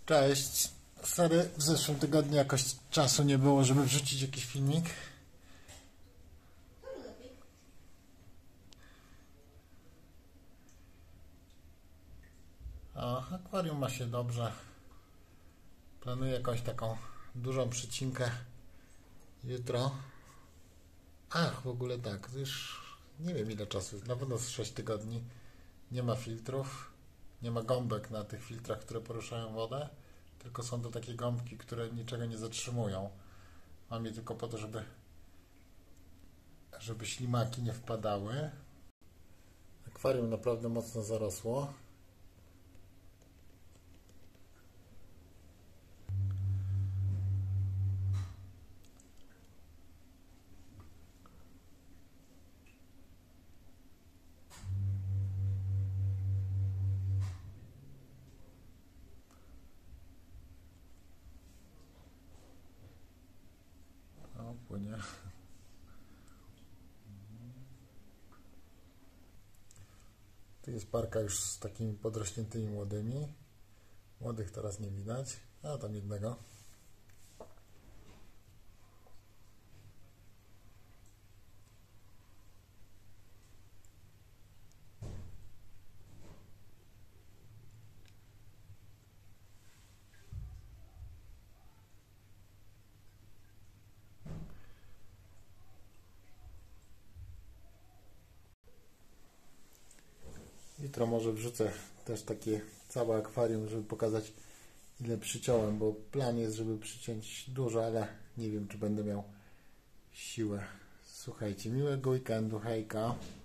Cześć. Sorry, w zeszłym tygodniu jakoś czasu nie było, żeby wrzucić jakiś filmik. Akwarium ma się dobrze. Planuję jakąś taką dużą przecinkę jutro. W ogóle tak, już nie wiem ile czasu, na pewno z 6 tygodni. Nie ma filtrów, nie ma gąbek na tych filtrach, które poruszają wodę, tylko są to takie gąbki, które niczego nie zatrzymują. Mam je tylko po to, żeby ślimaki nie wpadały. Akwarium naprawdę mocno zarosło. Płynie. Tu jest parka już z takimi podrośniętymi młodymi. Młodych teraz nie widać. Tam jednego. Jutro może wrzucę też takie całe akwarium, żeby pokazać ile przyciąłem, bo plan jest, żeby przyciąć dużo, ale nie wiem, czy będę miał siłę. Słuchajcie, miłego weekendu, hejka.